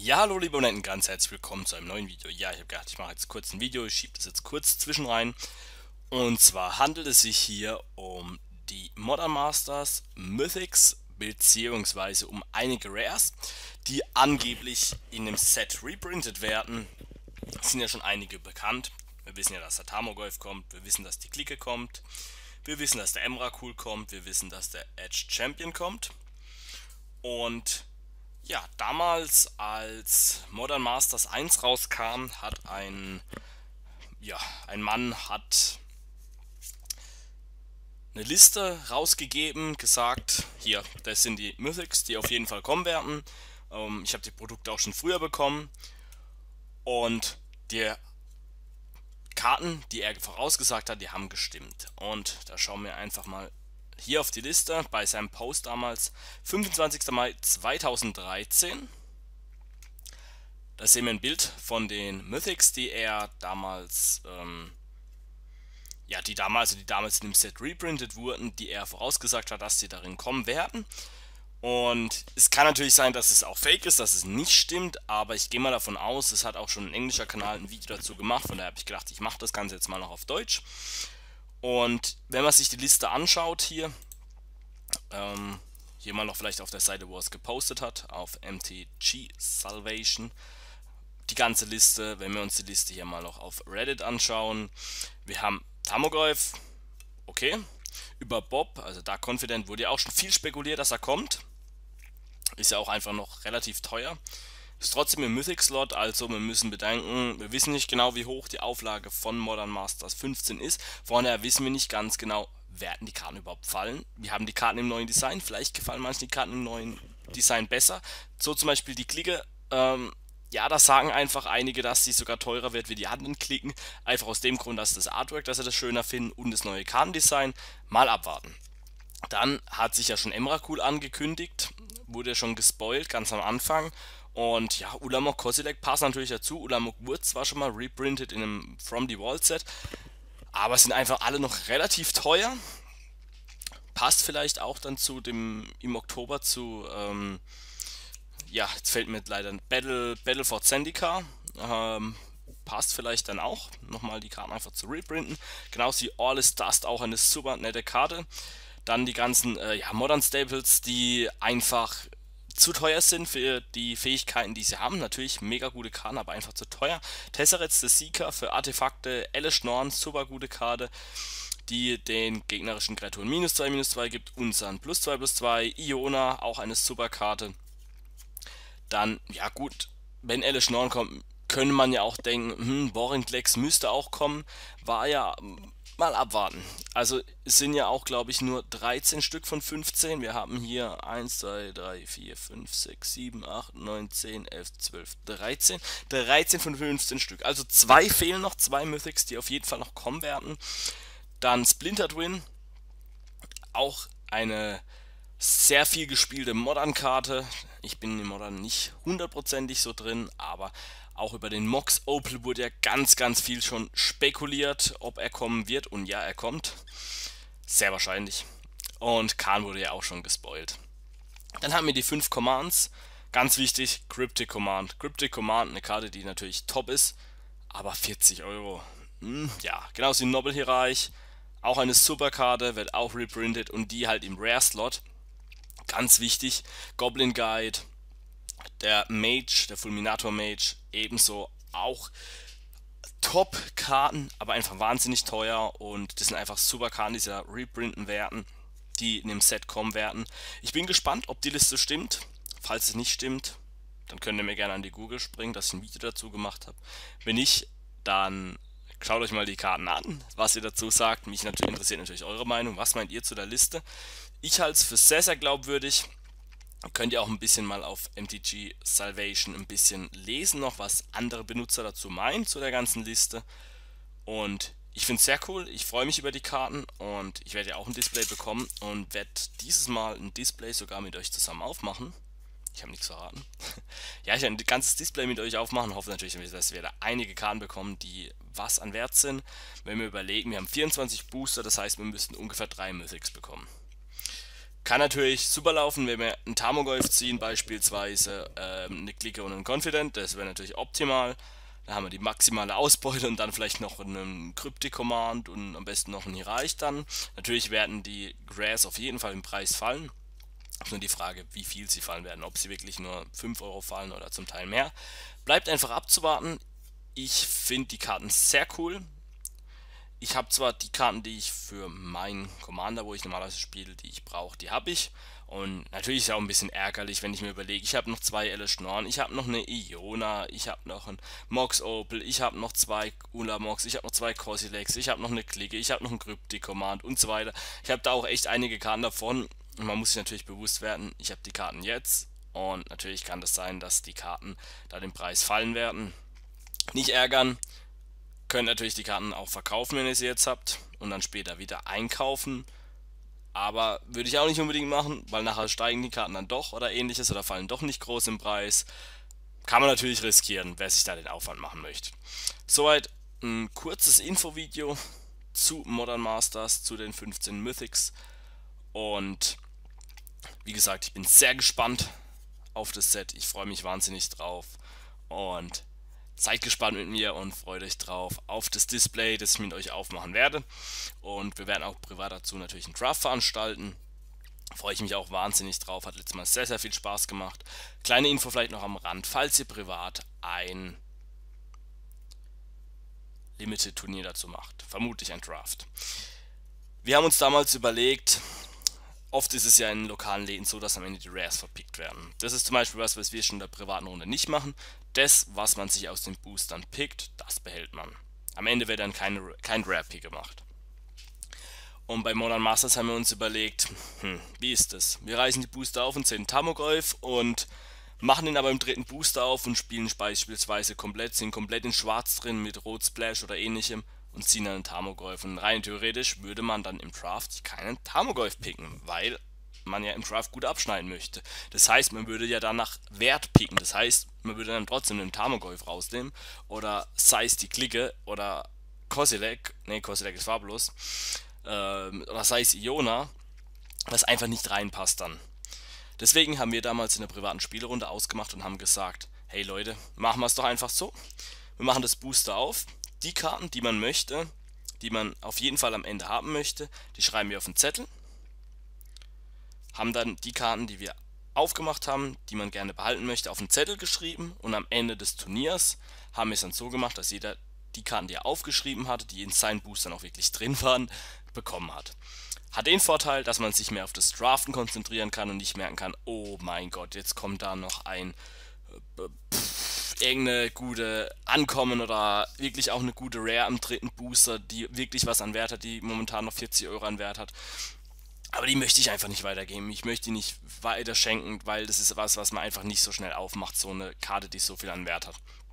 Ja, hallo liebe Abonnenten, ganz herzlich willkommen zu einem neuen Video. Ja, ich habe gedacht, ich mache jetzt kurz ein Video, ich schiebe das jetzt kurz zwischen rein. Und zwar handelt es sich hier um die Modern Masters Mythics beziehungsweise um einige Rares, die angeblich in dem Set reprintet werden. Es sind ja schon einige bekannt. Wir wissen ja, dass der Tarmogoyf kommt, wir wissen, dass die Clique kommt, wir wissen, dass der Emrakul kommt, wir wissen, dass der Edge Champion kommt. Und ja, damals als Modern Masters 1 rauskam, hat ein Mann hat eine Liste rausgegeben, gesagt, hier, das sind die Mythics, die auf jeden Fall kommen werden. Ich habe die Produkte auch schon früher bekommen und die Karten, die er vorausgesagt hat, die haben gestimmt. Und da schauen wir einfach mal hier auf die Liste bei seinem Post damals, 25. Mai 2013. Da sehen wir ein Bild von den Mythics, die er damals, die damals in dem Set reprintet wurden, die er vorausgesagt hat, dass sie darin kommen werden. Und es kann natürlich sein, dass es auch fake ist, dass es nicht stimmt, aber ich gehe mal davon aus, es hat auch schon ein englischer Kanal ein Video dazu gemacht, von daher habe ich gedacht, ich mache das Ganze jetzt mal noch auf Deutsch. Und wenn man sich die Liste anschaut hier mal noch vielleicht auf der Seite, wo er es gepostet hat, auf MTG Salvation, die ganze Liste, wenn wir uns die Liste hier mal noch auf Reddit anschauen, wir haben Tarmogoyf, okay, über Bob, also Dark Confident, wurde ja auch schon viel spekuliert, dass er kommt, ist ja auch einfach noch relativ teuer, ist trotzdem im Mythic-Slot, also wir müssen bedenken, wir wissen nicht genau, wie hoch die Auflage von Modern Masters 15 ist, vorher wissen wir nicht ganz genau, werden die Karten überhaupt fallen, wir haben die Karten im neuen Design, vielleicht gefallen manchen die Karten im neuen Design besser, so zum Beispiel die Clique, ja, da sagen einfach einige, dass sie sogar teurer wird wie die anderen Klicken. Einfach aus dem Grund, dass das Artwork, dass sie das schöner finden und das neue Kartendesign. Mal abwarten. Dann hat sich ja schon Emrakul angekündigt, wurde ja schon gespoilt, ganz am Anfang. Und ja, Ulamog Kozilek passt natürlich dazu. Ulamog wurde zwar schon mal reprintet in einem From the Vault Set, aber sind einfach alle noch relativ teuer. Passt vielleicht auch dann zu dem im Oktober zu ja, jetzt fällt mir leider ein Battle for Zendika. Passt vielleicht dann auch, nochmal die Karten einfach zu reprinten. Genauso wie All is Dust, auch eine super nette Karte. Dann die ganzen ja, Modern Staples, die einfach zu teuer sind für die Fähigkeiten, die sie haben. Natürlich mega gute Karten, aber einfach zu teuer. Tesserets the Seeker für Artefakte, Elesh Norn, super gute Karte, die den gegnerischen Kreaturen -2/-2 gibt. Unsan +2/+2, Iona, auch eine super Karte. Dann, ja gut, wenn Elesh Norn kommt, könnte man ja auch denken, Vorinclex müsste auch kommen. War ja, mal abwarten. Also es sind ja auch, glaube ich, nur 13 Stück von 15. Wir haben hier 1, 2, 3, 4, 5, 6, 7, 8, 9, 10, 11, 12, 13. 13 von 15 Stück. Also zwei fehlen noch, zwei Mythics, die auf jeden Fall noch kommen werden. Dann Splinter Twin, auch eine sehr viel gespielte Modern-Karte. Ich bin in Modern nicht hundertprozentig so drin, aber auch über den Mox Opal wurde ja ganz viel schon spekuliert, ob er kommen wird. Und ja, er kommt. Sehr wahrscheinlich. Und Khan wurde ja auch schon gespoilt. Dann haben wir die 5 Commands. Ganz wichtig, Cryptic Command. Cryptic Command, eine Karte, die natürlich top ist, aber 40 Euro. Ja, genauso wie Noble Hierarch. Auch eine super Karte, wird auch reprintet und die halt im Rare-Slot. Ganz wichtig, Goblin Guide, der Mage, der Fulminator Mage, ebenso auch Top-Karten, aber einfach wahnsinnig teuer und das sind einfach super Karten, die sie da reprinten werden, die in dem Set kommen werden. Ich bin gespannt, ob die Liste stimmt. Falls es nicht stimmt, dann könnt ihr mir gerne an die Google springen, dass ich ein Video dazu gemacht habe. Wenn nicht, dann schaut euch mal die Karten an, was ihr dazu sagt. Mich natürlich interessiert natürlich eure Meinung. Was meint ihr zu der Liste? Ich halte es für sehr glaubwürdig. Könnt ihr auch ein bisschen mal auf MTG Salvation ein bisschen lesen noch, was andere Benutzer dazu meinen zu der ganzen Liste. Und ich finde es sehr cool, ich freue mich über die Karten und ich werde ja auch ein Display bekommen und werde dieses Mal ein Display sogar mit euch zusammen aufmachen. Ich habe nichts verraten. Ja, ich werde ein ganzes Display mit euch aufmachen. Hoffe natürlich, dass wir da einige Karten bekommen, die was an Wert sind. Wenn wir überlegen, wir haben 24 Booster, das heißt, wir müssten ungefähr 3 Mythics bekommen. Kann natürlich super laufen, wenn wir einen Tarmogoyf ziehen, beispielsweise eine Clique und einen Confident, das wäre natürlich optimal. Da haben wir die maximale Ausbeute und dann vielleicht noch einen Cryptic-Command und am besten noch ein Hierarch dann. Natürlich werden die Grass auf jeden Fall im Preis fallen. Nur die Frage, wie viel sie fallen werden, ob sie wirklich nur 5 Euro fallen oder zum Teil mehr. Bleibt einfach abzuwarten. Ich finde die Karten sehr cool. Ich habe zwar die Karten, die ich für meinen Commander, wo ich normalerweise spiele, die ich brauche, die habe ich. Und natürlich ist es auch ein bisschen ärgerlich, wenn ich mir überlege, ich habe noch zwei Elesh Norn, ich habe noch eine Iona, ich habe noch einen Mox Opal, ich habe noch zwei Ulamox, ich habe noch zwei Kozileks, ich habe noch eine Clique, ich habe noch einen Cryptic Command und so weiter. Ich habe da auch echt einige Karten davon. Und man muss sich natürlich bewusst werden, ich habe die Karten jetzt. Und natürlich kann das sein, dass die Karten da den Preis fallen werden. Nicht ärgern. Könnt natürlich die Karten auch verkaufen, wenn ihr sie jetzt habt und dann später wieder einkaufen. Aber würde ich auch nicht unbedingt machen, weil nachher steigen die Karten dann doch oder ähnliches oder fallen doch nicht groß im Preis. Kann man natürlich riskieren, wer sich da den Aufwand machen möchte. Soweit ein kurzes Infovideo zu Modern Masters, zu den 15 Mythics. Und wie gesagt, ich bin sehr gespannt auf das Set. Ich freue mich wahnsinnig drauf. Und seid gespannt mit mir und freut euch drauf auf das Display, das ich mit euch aufmachen werde. Und wir werden auch privat dazu natürlich einen Draft veranstalten. Freue ich mich auch wahnsinnig drauf. Hat letztes Mal sehr, sehr viel Spaß gemacht. Kleine Info vielleicht noch am Rand. Falls ihr privat ein Limited-Turnier dazu macht, vermutlich ein Draft. Wir haben uns damals überlegt, oft ist es ja in lokalen Läden so, dass am Ende die Rares verpickt werden. Das ist zum Beispiel was wir schon in der privaten Runde nicht machen. Das, was man sich aus den Boostern pickt, das behält man. Am Ende wird dann kein Rare-Pick gemacht. Und bei Modern Masters haben wir uns überlegt, wie ist das? Wir reißen die Booster auf und sehen Tarmogoyf und machen den aber im dritten Booster auf und spielen beispielsweise sind komplett in Schwarz drin mit Rot Splash oder ähnlichem und ziehen dann einen Tarmogoyf. Und rein theoretisch würde man dann im Draft keinen Tarmogoyf picken, weil man ja im Draft gut abschneiden möchte. Das heißt, man würde ja dann nach Wert picken. Das heißt, man würde dann trotzdem den Tarmogoyf rausnehmen oder sei es die Clique oder Kozilek, ne, Kozilek ist farblos, oder sei es Iona, was einfach nicht reinpasst dann. Deswegen haben wir damals in der privaten Spielrunde ausgemacht und haben gesagt, hey Leute, machen wir es doch einfach so. Wir machen das Booster auf, die Karten, die man möchte, die man auf jeden Fall am Ende haben möchte, die schreiben wir auf den Zettel, haben dann die Karten, die wir aufgemacht haben, die man gerne behalten möchte, auf den Zettel geschrieben und am Ende des Turniers haben wir es dann so gemacht, dass jeder die Karten, die er aufgeschrieben hatte, die in seinen Boostern auch wirklich drin waren, bekommen hat. Hat den Vorteil, dass man sich mehr auf das Draften konzentrieren kann und nicht merken kann, oh mein Gott, jetzt kommt da noch ein irgendeine gute Ankommen oder wirklich auch eine gute Rare am dritten Booster, die wirklich was an Wert hat, die momentan noch 40 Euro an Wert hat. Aber die möchte ich einfach nicht weitergeben. Ich möchte die nicht weiter schenken, weil das ist was man einfach nicht so schnell aufmacht, so eine Karte, die so viel an Wert hat.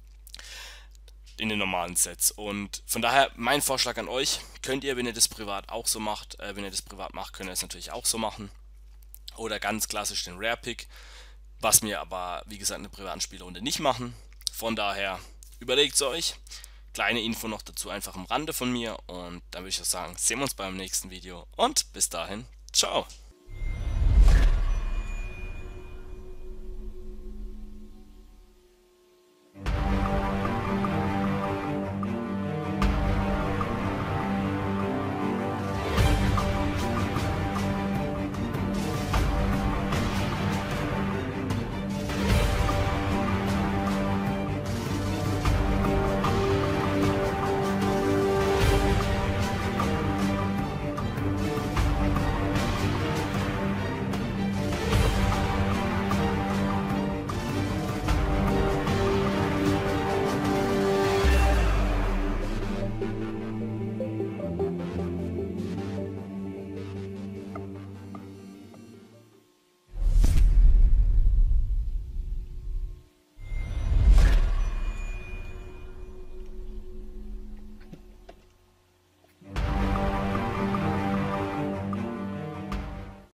In den normalen Sets. Und von daher mein Vorschlag an euch, könnt ihr, wenn ihr das privat auch so macht, könnt ihr es natürlich auch so machen. Oder ganz klassisch den Rare Pick, was wir aber, wie gesagt, in der privaten Spielrunde nicht machen. Von daher überlegt es euch. Kleine Info noch dazu einfach am Rande von mir und dann würde ich auch sagen, sehen wir uns beim nächsten Video und bis dahin, ciao!